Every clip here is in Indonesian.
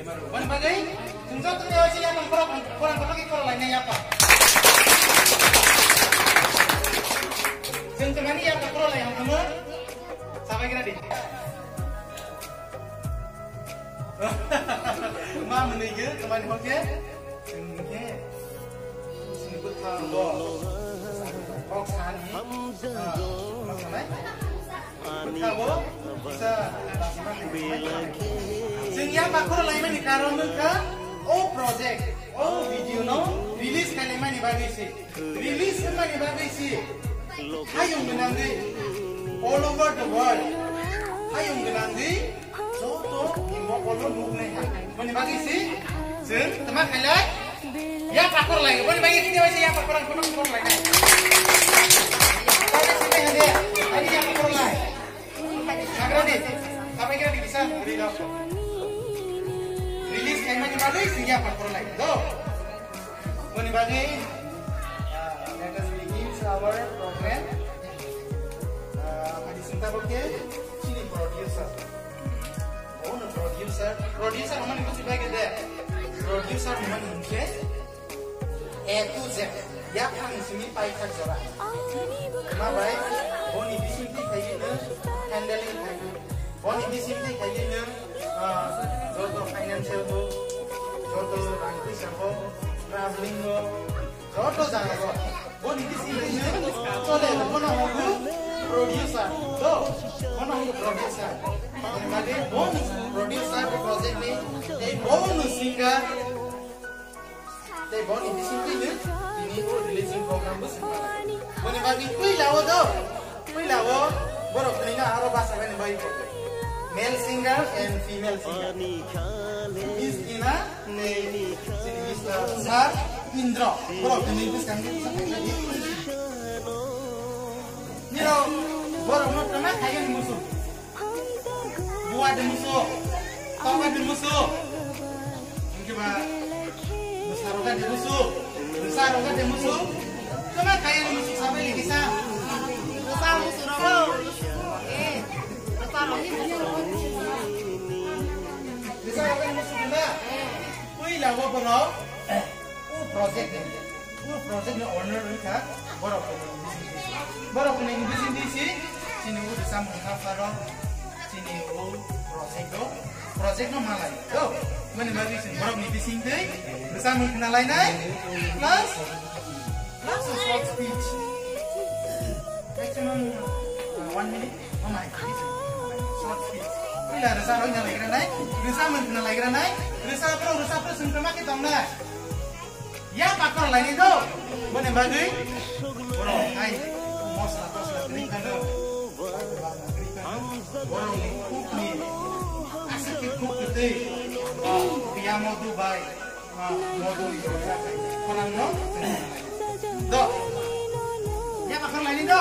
Mana bagai? Tunjuk tu dia yang kurang lagi kalau lainnya apa? Jangan ni apa kalau lain kamu? Sampai kira di. Mak meninggal teman hoke. Oke. Sebut kalau kok sani. Maksudnya? Kalau bisa sehingga makro lain ni karon ka project video no release kali mana bagi si release mana bagi si hayung menangi all over the world hayung menangi jodoh imbo kolo nukne mana bagi si teman kalian ya makro lain mana bagi kita masih ya makro lain tapi sini ada ini yang makro lain Sagradi, sampai kira bisa beri daftar. Rilis kayak mana bagi sehingga apa lain. So, mana bagi? Let us begin our program. Adi Sinta Boke, sini producer. Oh, no producer mana itu sebagai dia. Producer mana ini? A to Z. Ya kan sini pakai jora. Kenapa baik? Oh, ini bisnis kayak ni. Handling kayu, oni bisnis kayaknya, jodoh financial bu, jodoh rangkis apa, traveling bu, jodoh jangan bu, oni bisnisnya, soalnya mana orang producer, mana orang producer, jadi bonus producer project ni, jadi bonus singer, jadi bonus bisnis ini releasing program bus, mana bagi kui lawo. Borok telinga aro bahasa kan baik. Male singer and female singer. Miss Ina, sini Mr. Sar Indra. Borok telinga kan sampai lagi. Niro, borok mau pernah kayak musuh. Buat ada musuh, tahu ada musuh. Mungkin besar kan ada musuh. Cuma kayak musuh sampai lagi sah. Besar musuh dong. Bisa apa yang mesti kita? Kui lawa bro, project ni owner kita, baru punya bisnis sini bisa menghafal, sini project no malai. So, mana bagi sini baru ni bisnis ni, bisa mengenalai plus short speech, maximum 1 minute. Oh my God. Bila rasa orang yang lagi renai, rasa mana lagi renai, rasa sempurna kita mana? Ya pakar lain itu, mana bagi? Orang lain, mosla berikan, orang cook ni, asal cook itu, dia mau Dubai, mau itu, orang no, do, ya pakar lain itu.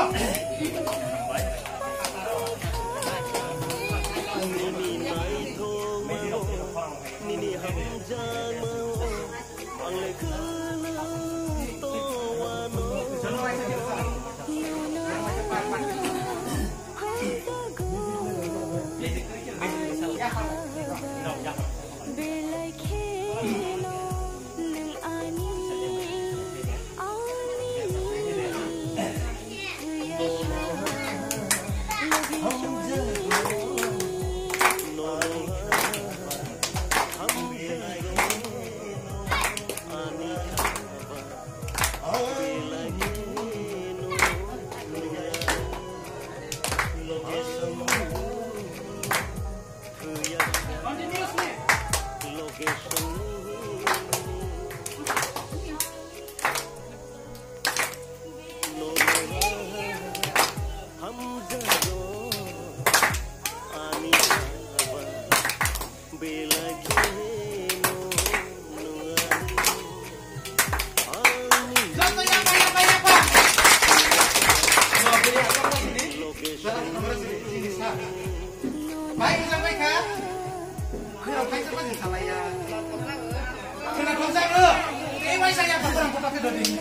Baik sampai kan? Ini orang baik sampai salah ya. Kena konser lu. Ini mai saya apa kurang foto video ini.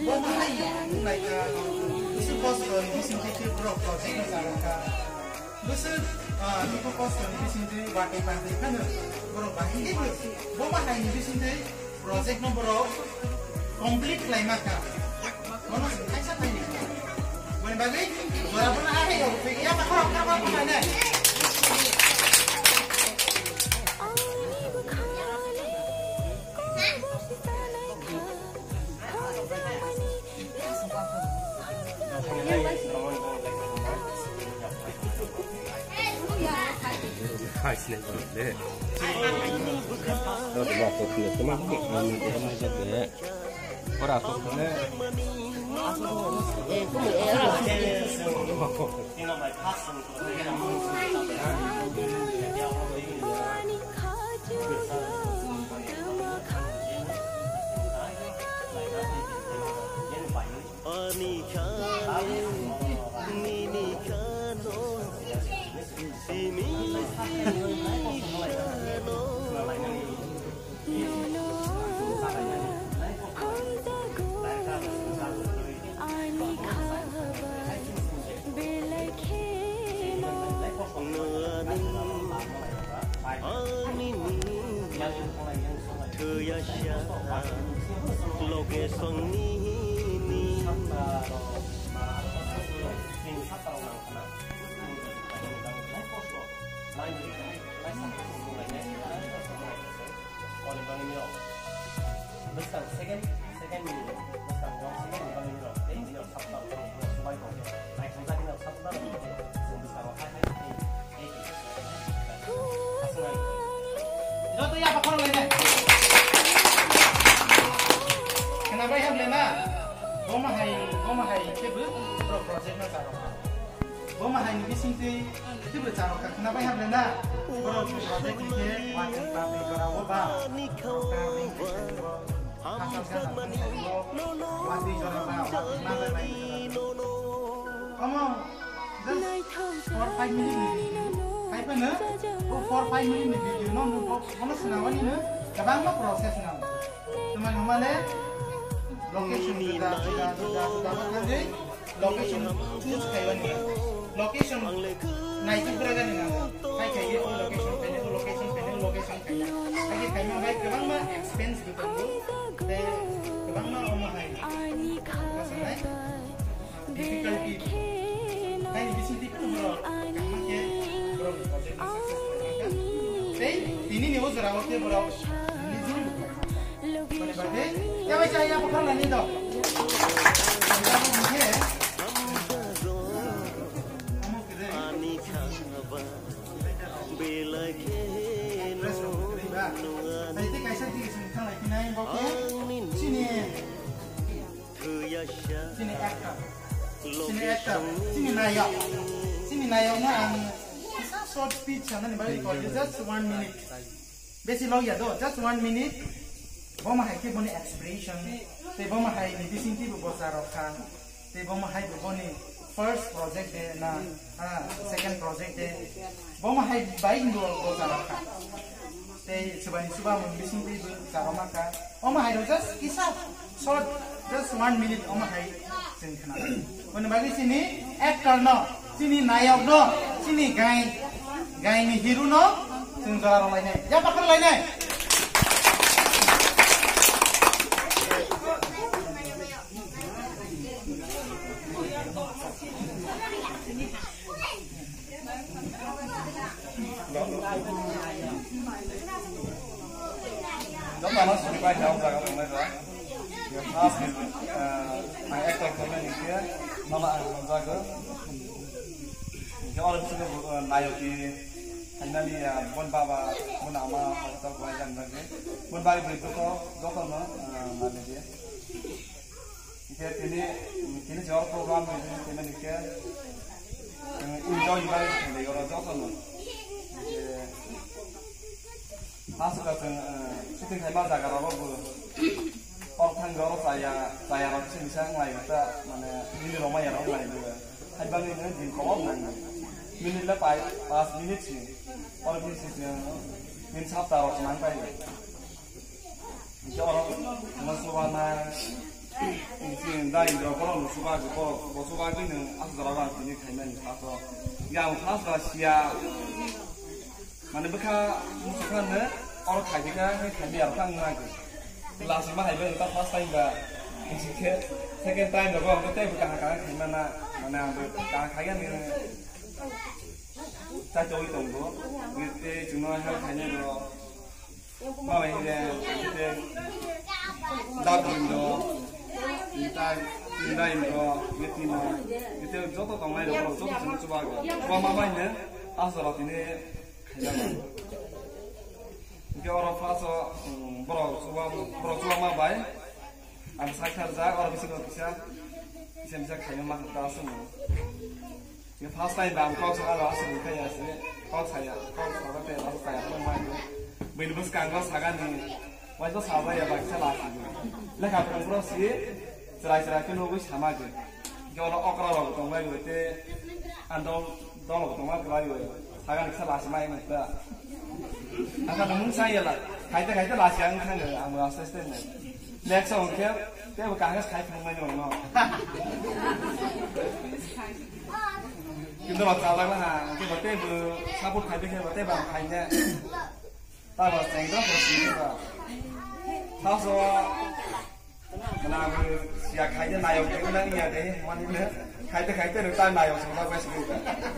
Bo mahai like suppose ko bisin ti pro project na saraka. Gusto ni ko post ko bisin ti wakai pantai kan. Bro bahin itu. Bo mahai ni bisin ti project no bro complete lai maka. Kono kaisa tani. Boleh bagi? Walaupun ada yo, ya apa mana? Kenapa yang lena? Boma hai kebu pro project na saroka. Boma hai ni bisinti kebu saroka. Kenapa yang lena? Pro project ni ke wakai papi jora woba. Wati jora ba. Nada naik. Kamu just 4-5 minutes. Kayak mana? 4-5 minutes video no kamu senawan ini. Kabang mo proses na. Teman-teman location sudah makan location choose kayak mana? Location naik berapa nih nggak? Kayak location kayak mana baik kabang mah expense gitu tuh. Kabang mah omahai. Maksudnya difficulty. Kayak di sini kan bro, kamu kayak bro project successful. Ini nih us rawatnya bro. Boleh bagi? Ya baca ya pokoknya nih dong. Nanti kaisa di sini lagi naik pokoknya. Sini actor, sini nayaknya bisa short speech karena nih balik kalau just 1 minute. Besi lo ya do, just 1 minute. Boma hai ke boni expression, te boma hai ni bisinti bu bosarokan, te boma hai bu boni first project de na, second project de, boma hai baik do bosarokan, te sebani suba mun bisinti bu saromaka, boma hai just kisah short, just 1 minute boma hai singkana. Boni bagi sini actor no, sini nayak no, sini gai ni hero no, singkara lainnya, ya pakar lainnya. Giống là nó sẽ quay theo ra các bạn rồi. Ask my actor comment in here. Nó là ra cái. Cái orang sudah naik di hanya ni bon baba bon ama atau quay rằng lagi. Bon baba beritu kok dokter no mana dia. Ini jawab program ini ni ke enjoy by the orang dokter no. Masuk ke syuting saya masak apa bu? Orang garo saya orang sini saya ngelai kita mana ini rumah ya orang lain juga. Hai bang ini di kolom nang. Minit lah pas minit sih. Orang ini sih min sabta orang senang pai. Jadi orang masuk warna 지금 나 이제 그런 수박이는 아스라가 되게 가면이 가서 그냥 가서 시야 mana beka musuhnya orang kajinya kami apa nggak gitu, langsung mah itu kita first time ba, second time baru kita teh bukan kakak gimana kakaknya nih, saya jauh itu enggak, gitu cuma hal hanya itu, mau ini gitu, dapur itu, kita itu, gitu jodoh tong lain itu jodoh coba gua mamanya asal ini Jika orang fasa berjuang mabai, ada sakit zak orang bisa kaya makan tasum. Jika fasa ini dalam kau sekarang asal kaya sih, kau sekarang teh asal kaya pemain. Begitu sekarang sekarang ni, wajib sahaja ya bagi salah sih. Lekas kalau sih, cerai kena gue sama je. Jika orang okra orang tunggu itu, andong tunggu kelaju. Akan kita lasi main itu, akan namun saya lah, kita lasi yang kan ada ambil asisten ni. Next orang dia bukan hanya kait main orang no. Kita masalah lah, kita betul sabut kait kita betul bang kaitnya, tapi sehingga posisi kita, tahu so, kenapa siapa kaitnya naik kita ni ada, mana ni, kaitnya kita naik semua pasti kita.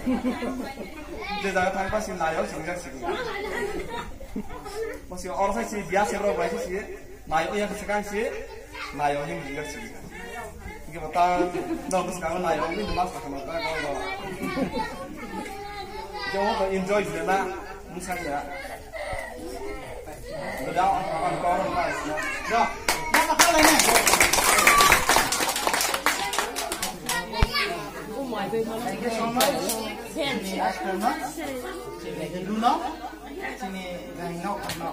Jadi tanpa sih naik sehingga sih. Masih orang sih biasa orang biasa sih naik yang sekarang sih naik yang juga sih. Jadi betul, nomor sekarang naik ini jelas tak kena kalau. Jangan enjoy je lah, musang ya. Sudah akan korang lah. Dah, apa kalau ini? Thank you so much. Sini asrama, sini Luna, sini Gainau Karnau.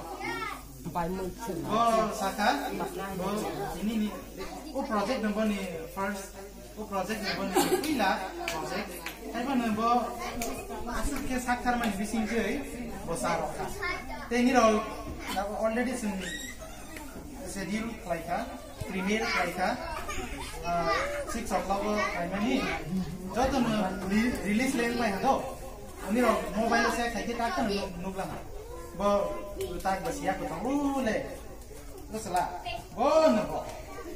Oh, Saka, ini ni, project nombor ni first, project nombor ni pila project. Tapi nombor asal ke Sakar mana bising je, bosar oka. Tapi ni rol, already sin schedule laika, premier laika, 6 o'clock time ni. Jauh release lain lah tu, ini mobile saya kaji tak kan nuklah, tak bersiap tu tahu le, tu salah, nabo,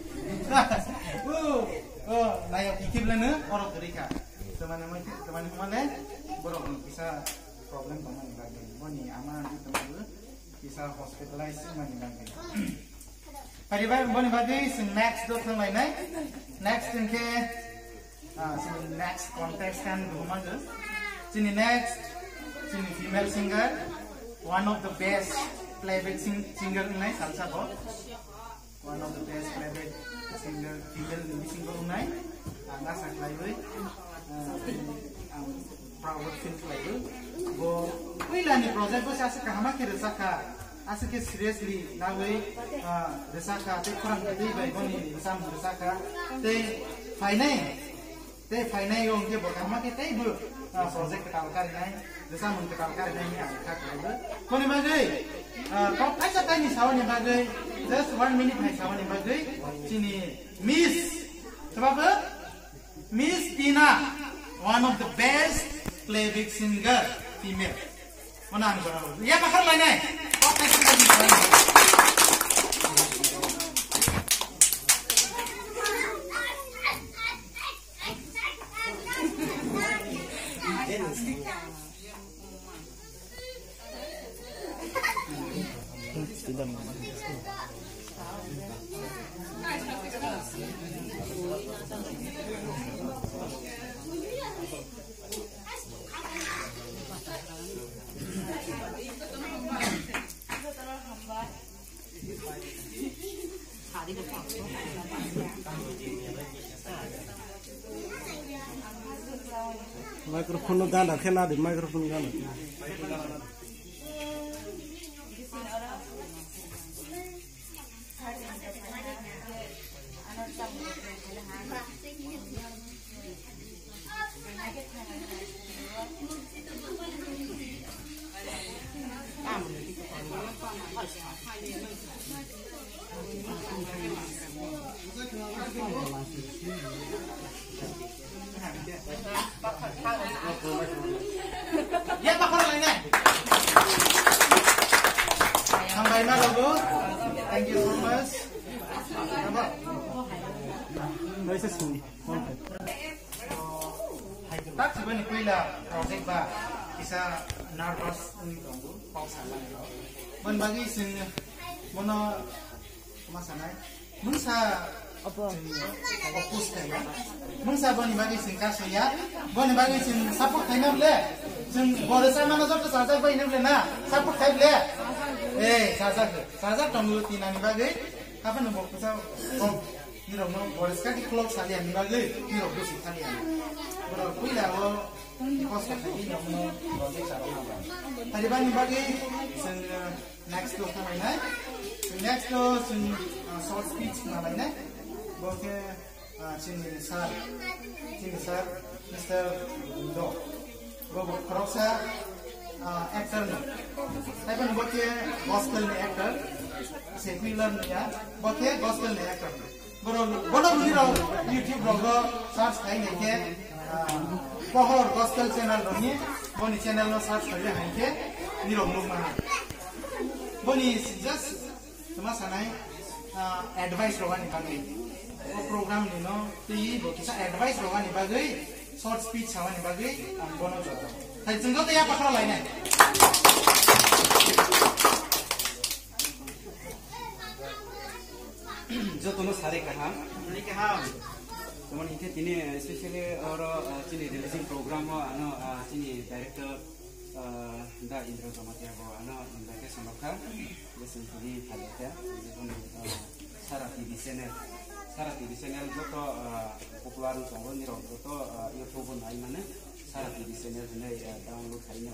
naik ikip le ne, orang terika, teman le, baru bisa problem teman lagi, ni aman tu teman bisa hospitalize teman lagi. Hari baru bagi next tu teman lain, next ke sini next context kan rumah tu. Sini next, sini female singer, one of the best playback singer ini salsa bot. One of the best playback singer, female singer ini. Anda sangat lagi, proud feel lagi. Bo, wila ni project bo saya kahama kira saka, asal ke seriously, nawi resaka, te kurang jadi baik ni bersama resaka, te final yang dia berkama kita ibu project kekalkar ini, desa mun kekalkar ini ada kakak. Kau ni bagai, kau aja tanya sawan yang bagai, just 1 minute hai sawan yang bagai. Sini Miss, sebab apa? Miss Tina, one of the best playback singer female. Mana anu orang? Ya bakal lain ni. Kau kasih lagi. Microphone dah nak kena di microphone kan. Ya bakal lainnya. Sampai mana logo? Thank you so much. Apa? Đây sẽ xuống. Tak sebenarnya kuila project ba bisa nervous ni kamu pausa lah. Bon bagi sing mono masanai. Mungsa apa? Fokus kaya. Mungsa bani bagi sing kaso ya. Bani bagi sing support kaya le. Sing boresa mana jauh tu saja bagi le na. Support kaya le. Saja kamu tinani bagi. Apa nombor kita? Ni orang boresa di klub saja ni bagi. Ni orang tu sih saja. Bro, kuila wo kos kata ini namun project cara apa? Tadi bani bagi sing next to kami naik. Next to sing short speech kami naik. Boke sini sar, Mr. Do. Boke kerasa actor ni. Tapi boke gospel ni actor, secular ni ya. Boke gospel ni actor. Bro, ni YouTube logo search kaya ni ke. Pohor gospel channel ni, boni channel no search kaya ni ke. Ni logo mana? Boni just cuma sanai advice logo ni bagi. Program ni no, ti kita advice logo ni bagi, short speech sama ni bagi, bono jodoh. Tapi jenggot tu ya pakar lainnya. जो तुम सारे कहा तुम इनके तिने स्पेशली और चिनी releasing programme आनो चिनी डायरेक्टर दा इंद्र जमातिया को आनो इनके समखा लेसन तिनी फालेता जेबन सारा टीवी चैनल जो तो पॉपुलर संगो निरो जो तो यूट्यूब नाइ माने सारा टीवी चैनल ने डाउनलोड खाइने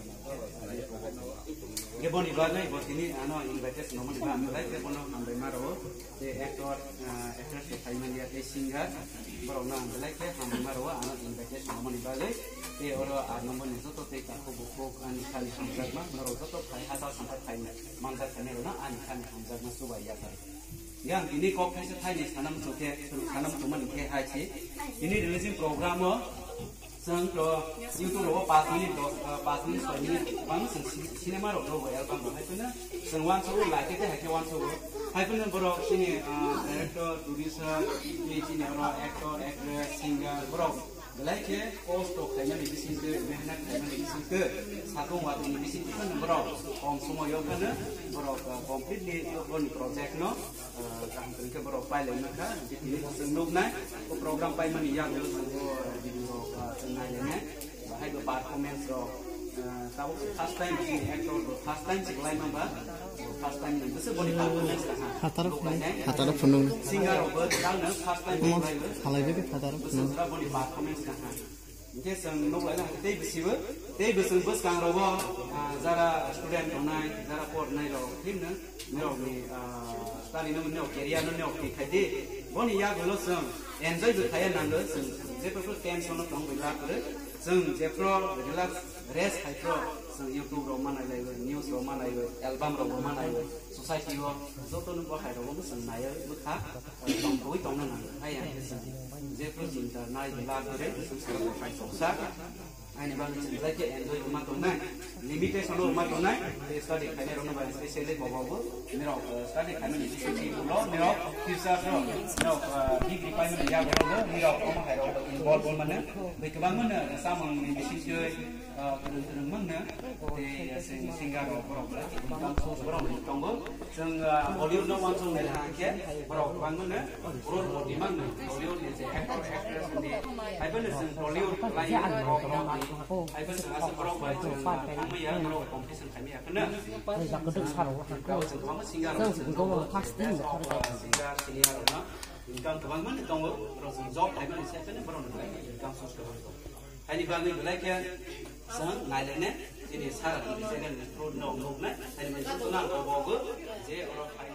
के बनि बागै बतिनी आनो इनभाइटेसन नमन बा आमलाइ के बनो नम्बर मारो जे एक्ट्रेस के खाइमानिया के सिंगर बरौना आमलाइ के नम्बर मारो आनो इनभाइटेसन नमन बागै ते और आ नम्बर ने तो ते काको बुको आनि खानि हमजागमा मारो तो खाइ हाता संपत खाइने मानजा खाने ना आनि खानि हमजागमा सुबाइया खाइ yang ini kok kasi thai sanam choke sanam tuman ke hai chi ini releasing program sang pro YouTube ro 5 minit 6 minit bang cinema ro album ro hai puna sang wan so like ke hai ke wan so hai puna bro sini director producer ni sini ro actor actress singer bro like ke cost to kaya ni bisin ke mehnat kaya ni bisin ke satu waktu ni bisin kan bro om semua yo kan bro completely on project no kan ke bro file na ka jadi senuk na program pai mani ya yo video tengah ni hai do performance ro tahu first time si actor first time si lain number first time ni besar body performance Hatar punung. singer ro dang na first time Halai bebe hatar punung. besar body performance ka Mungkin senuk lagi nanti besiwa, tapi besar bes kang robo, zara student online, zara port naik robo, film na, naik ni, tadi namun naik career naik kaya, boni ya kalau seng enjoy berkaya nangga, seng jepro tension nak tong berlaku le, seng jepro relax rest hai pro, seng YouTube robo mana lagi, news robo mana lagi, album robo mana lagi, society robo, zoto nubo hai robo seng naik berkah, tong koi tong na nangga, hai yang seng. Jepro cinta naik berlaku le, seng selalu hai sosak. Ini bang cinta je enjoy rumah tunai, limitation rumah tunai, study kaya rumah bang spesialis bawa nero study kami di sini pulau nero kisah nero degree kami di yang bawa nero rumah kaya involve mana, baik bang mana sama di sini kerumunan mana, di singgah orang orang tunggu, seng Hollywood no one song mereka kaya orang bang mana, orang di mana Hollywood ni actor actress ni, apa ni seng Hollywood lain orang Hai pun asal berok baju, kami ya berok kompetisi kami ya, kena. Kalau kamu singgah, singgah sini ada, income tu bagaimana kamu terus job, hai pun saya kena berok lagi, income source tu. Hai ni bagi lagi ya, sang nailnya ini sahaja ini saya kan pro no no na, hai ni macam tu nak bawa je orang